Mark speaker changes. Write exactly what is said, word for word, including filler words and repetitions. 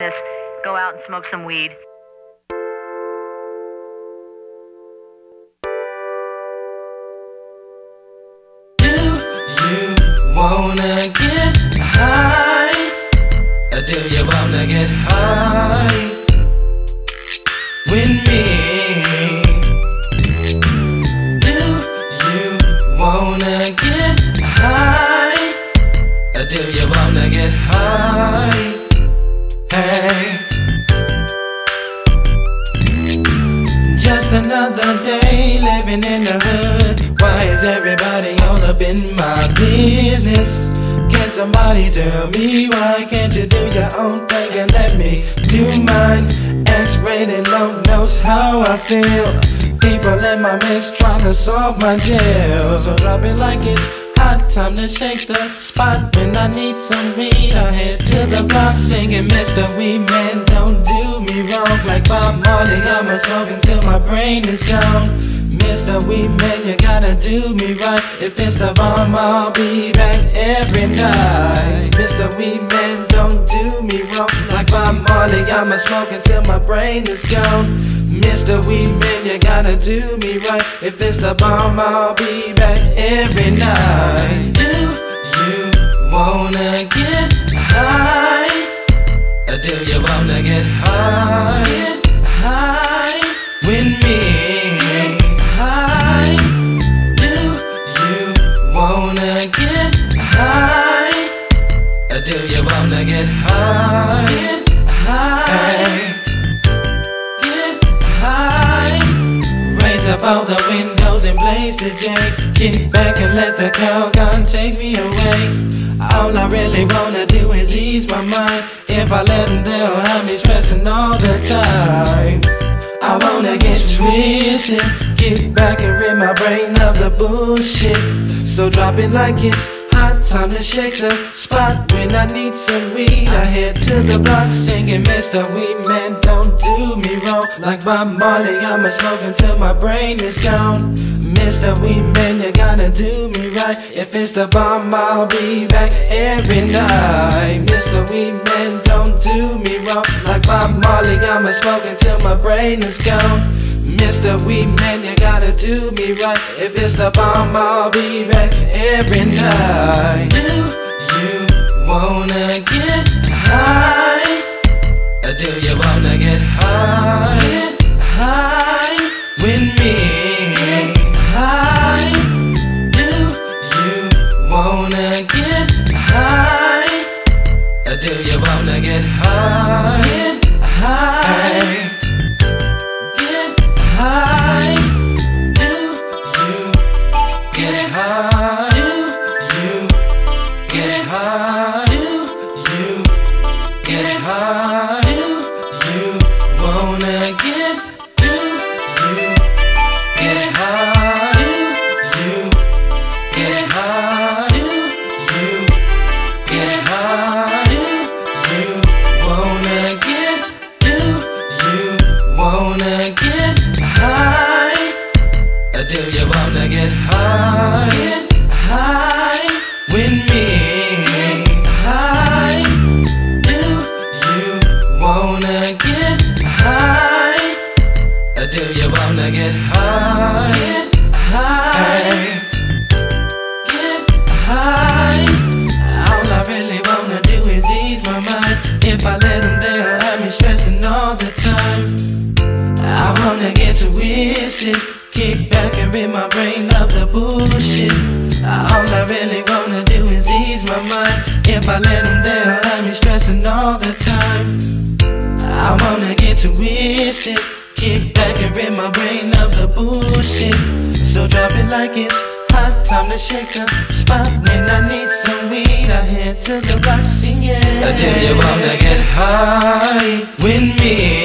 Speaker 1: just go out and smoke some weed.
Speaker 2: Wanna get high? Or do you wanna get high with me? Do you wanna get high? Or do you wanna get high? Hey, just another day living in the hood. Why is everybody all up in my business? Can somebody tell me why can't you do your own thing and let me do mine? X-rated low knows how I feel. People in my mix trying to solve my deal. So drop it like it's hot, time to shake the spot. When I need some weed, I head to the block singing Mister Weed Man, don't do me wrong. Like Bob Marley, I'ma smoke until my brain is gone. Mister Weed Man, you gotta do me right. If it's the bomb, I'll be back every night. Mister Weed Man, don't do me wrong. Like Bob Marley, I'ma smoke until my brain is gone. Mister Weed Man, you gotta do me right. If it's the bomb, I'll be back every night. Do you wanna get high? Or do you wanna get high? Get high with me? High. Do you wanna get high? Or do you wanna get high? Get high. Get high. Raise up all the windows and blaze the J. Kick back and let the cow gun take me away. All I really wanna do is ease my mind. If I let them, they'll have me stressing all the time. I wanna get twisted, get back and rid my brain of the bullshit. So drop it like it's hot, time to shake the spot. When I need some weed, I head to the block singing Mister Weed Man, don't do me wrong. Like Bob Marley, I'ma smoke until my brain is gone. Mister Weed Man, you gotta do me right. If it's the bomb, I'll be back every night. Mister Weed Man, don't do me wrong. Like Bob Marley, I'ma smoke until my brain is gone. Mister Weed Man, you gotta do me right. If it's the bomb, I'll be back every night. Do you wanna get high? Or do you wanna get high? Get high with me? High. Do you wanna get high? Or do you wanna get high? Get high. Get high. Do you get high? Do you get high? Do you get high? Do you wanna get? Do you get high? Do you get high? Do you get high? Do you wanna get? Do you wanna get high? Or do you wanna get high? Get high with me? High. Do you wanna get high? Or do you wanna get high? Get high. Get high. All I really wanna do is ease my mind. If I let them, they'll have me stressing all the time. I wanna get twisted, kick back and rid my brain of the bullshit. All I really wanna do is ease my mind. If I let them, they'll have me stressing all the time. I wanna get twisted, kick back and rid my brain of the bullshit. So drop it like it's hot, time to shake the spot. When I need some weed, I head to the block singing. Do you wanna get high with me?